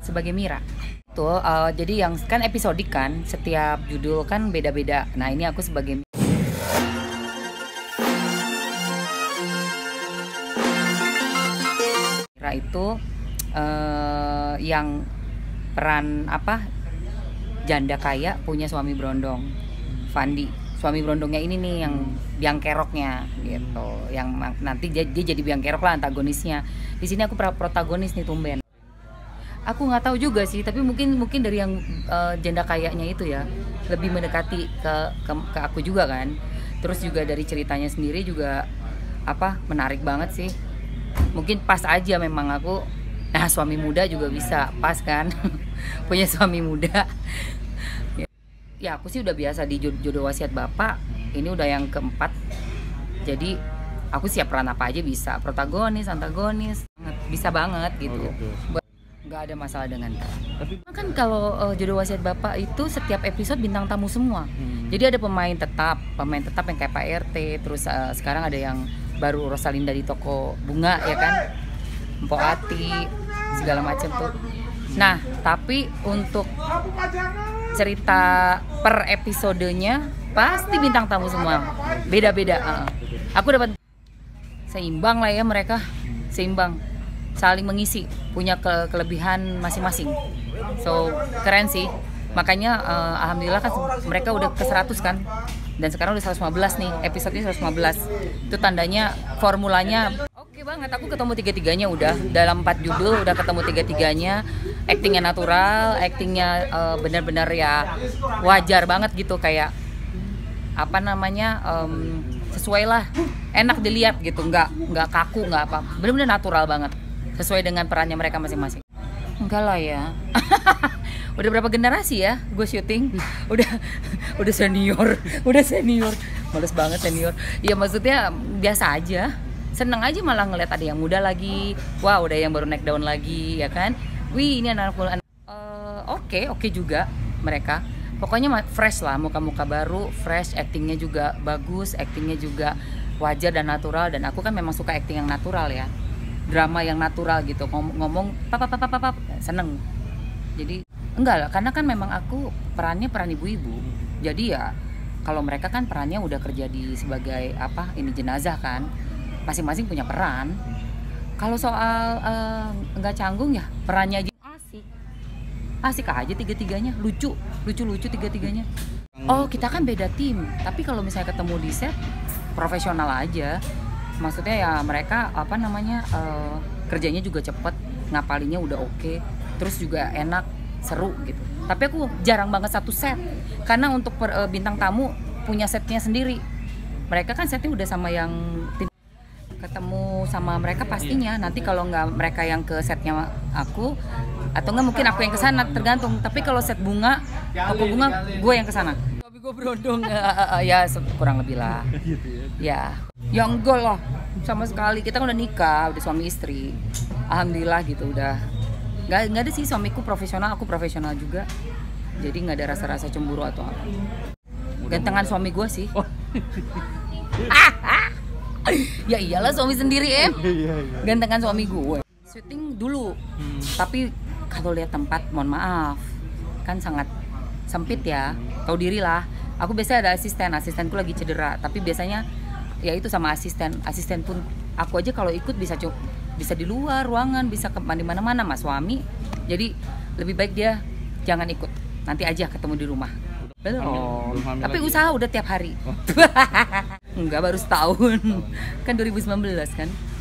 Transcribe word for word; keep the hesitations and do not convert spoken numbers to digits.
sebagai Mira. Tuh, uh, jadi yang kan episodik kan, setiap judul kan beda-beda. Nah ini aku sebagai Mira itu uh, yang peran apa janda kaya punya suami berondong, Fandi. Suami berondongnya ini nih yang biang keroknya gitu, yang nanti dia, dia jadi biang kerok lah antagonisnya. Di sini aku protagonis nih tumben. Aku nggak tahu juga sih, tapi mungkin mungkin dari yang uh, janda kayaknya itu ya lebih mendekati ke, ke ke aku juga kan. Terus juga dari ceritanya sendiri juga apa menarik banget sih. Mungkin pas aja memang aku, nah suami muda juga bisa pas kan, punya suami muda. Ya aku sih udah biasa di Jodoh Wasiat Bapak, ini udah yang keempat. Jadi aku siap peran apa aja bisa, protagonis, antagonis, bisa banget gitu. Oh, gitu. Nggak ada masalah dengan peran. Tapi kan kalau uh, Jodoh Wasiat Bapak itu setiap episode bintang tamu semua. Hmm. Jadi ada pemain tetap, pemain tetap yang kayak Pak R T, terus uh, sekarang ada yang baru Rosalinda di toko bunga ya kan, Mpok Ati, segala macam tuh. Nah tapi untuk cerita per episodenya pasti bintang tamu semua, beda-beda. Uh, aku dapat seimbang lah ya mereka, seimbang, saling mengisi, punya ke kelebihan masing-masing. So keren sih, makanya uh, alhamdulillah kan mereka udah ke seratus kan, dan sekarang udah seratus lima belas nih, episodenya seratus lima belas. Itu tandanya formulanya oke banget. Aku ketemu tiga-tiganya udah dalam empat judul, udah ketemu tiga-tiganya. Actingnya natural, actingnya uh, benar-benar ya wajar banget gitu, kayak apa namanya um, sesuai lah, enak dilihat gitu, nggak nggak kaku, nggak apa, benar-benar natural banget, sesuai dengan perannya mereka masing-masing. Enggak lah ya. Udah berapa generasi ya gue syuting, udah udah senior, udah senior, males banget senior. Ya maksudnya biasa aja, seneng aja malah ngeliat ada yang muda lagi, wah udah yang baru naik daun lagi ya kan. Wih ini anak anak uh, oke okay, oke okay juga mereka. Pokoknya fresh lah, muka-muka baru, fresh, actingnya juga bagus, actingnya juga wajar dan natural. Dan aku kan memang suka acting yang natural ya, drama yang natural gitu, Ngom ngomong papa papa papa seneng. Jadi enggak lah, karena kan memang aku perannya peran ibu-ibu. Jadi ya kalau mereka kan perannya udah kerja di sebagai apa ini jenazah kan, masing-masing punya peran. Kalau soal uh, nggak canggung ya perannya aja asik, asik aja tiga-tiganya, lucu, lucu-lucu tiga-tiganya. Oh kita kan beda tim, tapi kalau misalnya ketemu di set profesional aja, maksudnya ya mereka apa namanya uh, kerjanya juga cepet, ngapalinya udah oke, okay, terus juga enak, seru gitu. Tapi aku jarang banget satu set, karena untuk per, uh, bintang tamu punya setnya sendiri. Mereka kan setnya udah sama yang tim. Ketemu sama mereka pastinya, nanti kalau nggak mereka yang ke setnya aku, atau nggak mungkin aku yang ke sana, tergantung. Tapi kalau set bunga, toko bunga, gue yang ke sana. Tapi gue berondong, ya kurang lebih lah. Ya, ya enggak lah, sama sekali. Kita kan udah nikah, udah suami istri. Alhamdulillah gitu udah. Nggak nggak ada sih, suamiku profesional, aku profesional juga. Jadi nggak ada rasa-rasa cemburu atau apa. Gantengan suami gue sih. Ya iyalah suami sendiri em, gantengan suami gue. Syuting dulu, hmm. tapi kalau lihat tempat, mohon maaf, kan sangat sempit ya. Tahu diri lah. Aku biasanya ada asisten, asistenku lagi cedera, tapi biasanya ya itu sama asisten. Asisten pun aku aja kalau ikut bisa bisa di luar ruangan, bisa ke mana-mana sama suami. Jadi lebih baik dia jangan ikut. Nanti aja ketemu di rumah. Belum. Oh, tapi usaha udah tiap hari. Oh. Enggak, baru setahun. Oh. Kan dua ribu sembilan belas kan.